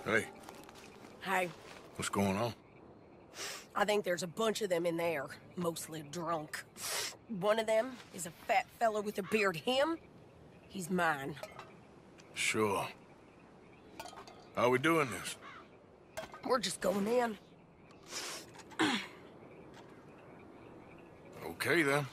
Hey, Hey, what's going on? I think there's a bunch of them in there, mostly drunk. One of them is a fat fella with a beard. He's mine. Sure. How we doing this? We're just going in. Okay, then.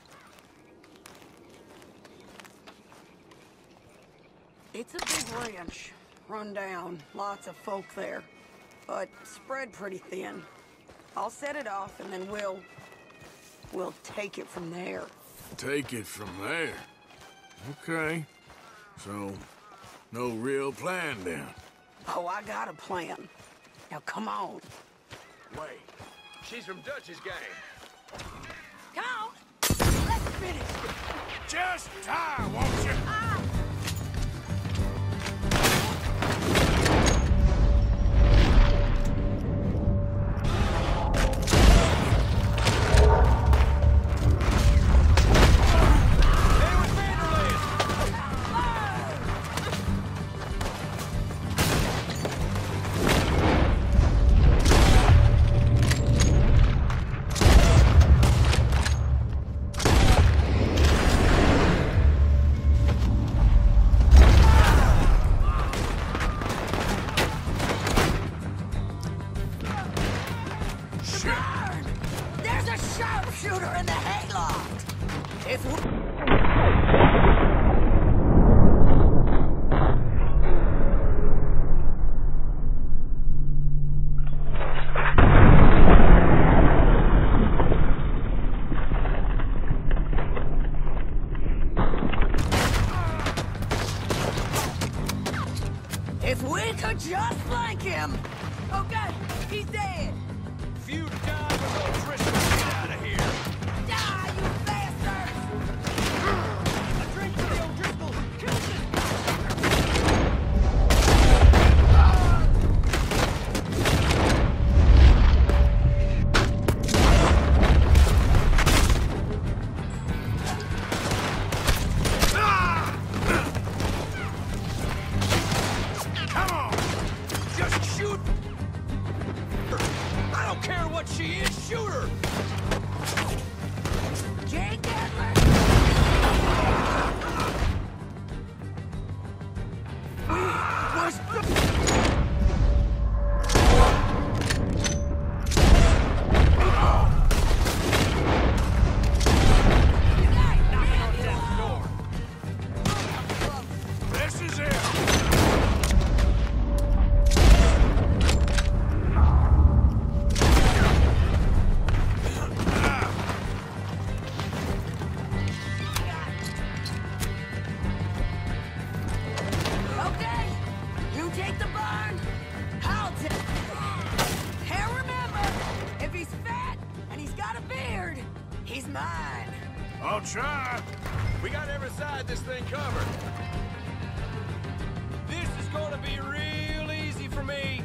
It's a big ranch. Run down. Lots of folk there. But spread pretty thin. I'll set it off and then we'll take it from there. Take it from there. Okay. So, no real plan then? Oh, I got a plan. Now come on. Wait, she's from Dutch's gang. Come on! Let's finish it! Just die, won't you? There's a sharpshooter in the hayloft! If we... If we could just flank him! Okay, he's dead! If you die with O'Driscoll, get out of here! Die, you bastards! A drink for the O'Driscoll! Kill him! Come on! Just shoot her! I don't care what she is, shoot her! Jake Adler! This is it! Okay, you take the barn, I'll take... And remember, if he's fat and he's got a beard, he's mine. I'll try. We got every side this thing covered. This is gonna be real easy for me.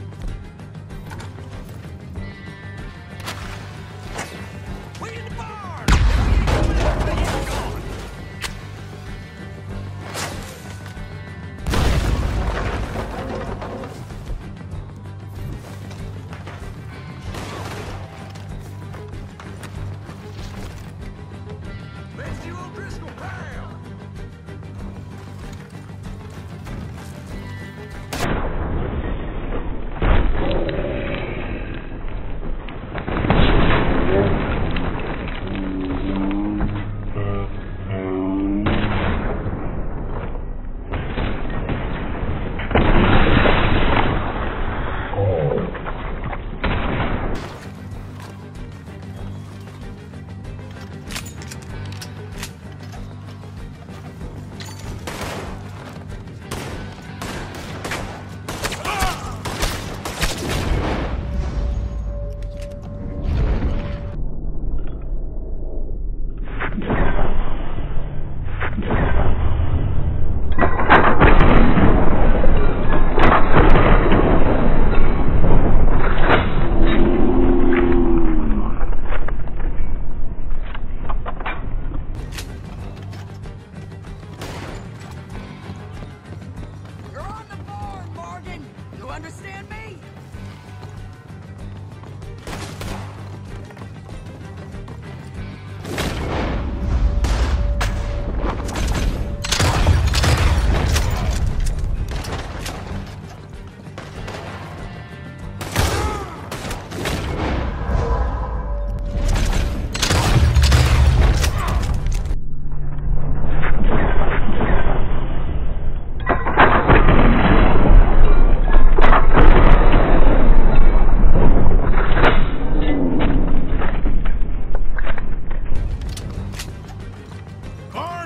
We in the barn! He's gone! Let's do O'Driscoll pound!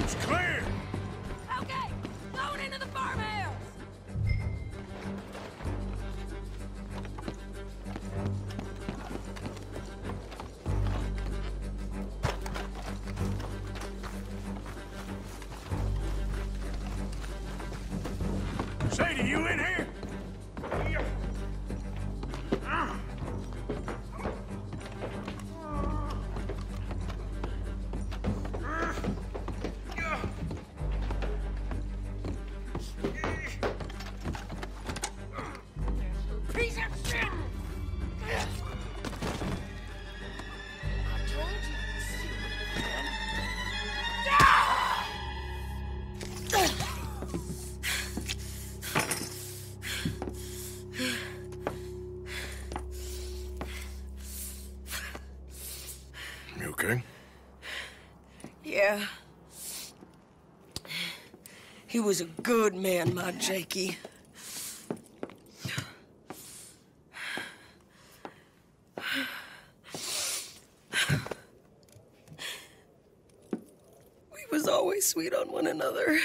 It's clear! Okay, going into the farmhouse! Sadie, you in here? Piece of shit! I told you, You okay? Yeah. He was a good man, my Jakey. We was always sweet on one another.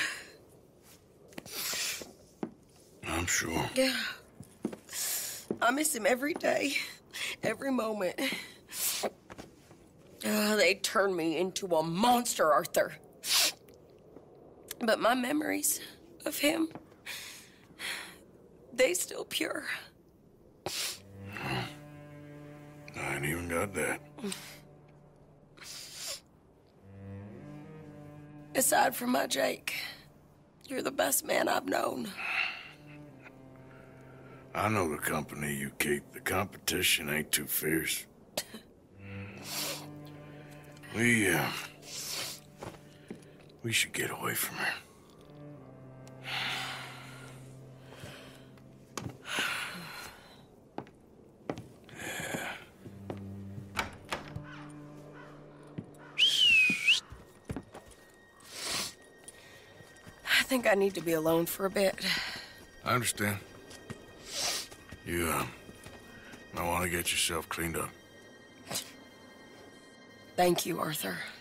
I'm sure. Yeah. I miss him every day, every moment. They turned me into a monster, Arthur. But my memories of him, they still pure. I ain't even got that. Aside from my Jake, you're the best man I've known. I know the company you keep. The competition ain't too fierce. We should get away from her. I think I need to be alone for a bit. I understand. You, might want to get yourself cleaned up. Thank you, Arthur.